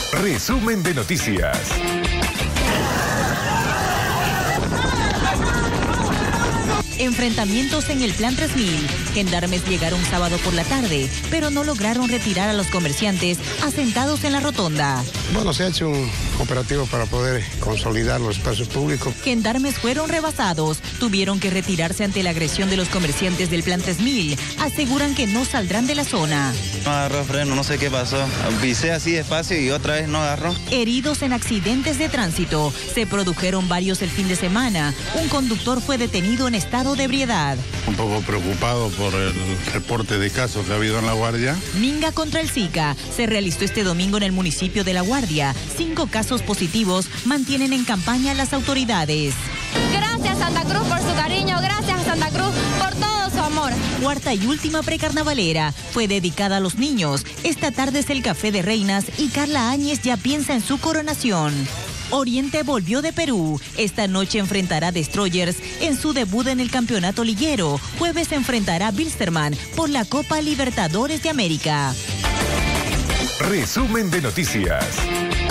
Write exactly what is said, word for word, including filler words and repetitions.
Resumen de noticias. Enfrentamientos en el Plan tres mil. Gendarmes llegaron sábado por la tarde, pero no lograron retirar a los comerciantes asentados en la rotonda. Bueno, se ha hecho un operativo para poder consolidar los espacios públicos. Gendarmes fueron rebasados, tuvieron que retirarse ante la agresión de los comerciantes del Plan tres mil. Aseguran que no saldrán de la zona. No agarró freno, no sé qué pasó. Pisé así despacio y otra vez no agarró. Heridos en accidentes de tránsito. Se produjeron varios el fin de semana. Un conductor fue detenido en estado de ebriedad. Un poco preocupado por el reporte de casos que ha habido en La Guardia. Minga contra el Zika se realizó este domingo en el municipio de La Guardia. Cinco casos positivos mantienen en campaña las autoridades. Gracias Santa Cruz por su cariño, gracias Santa Cruz por todo su amor. Cuarta y última precarnavalera fue dedicada a los niños. Esta tarde es el Café de Reinas y Carla Áñez ya piensa en su coronación. Oriente volvió de Perú. Esta noche enfrentará a Destroyers en su debut en el campeonato liguero. Jueves enfrentará a Bilsterman por la Copa Libertadores de América. Resumen de noticias.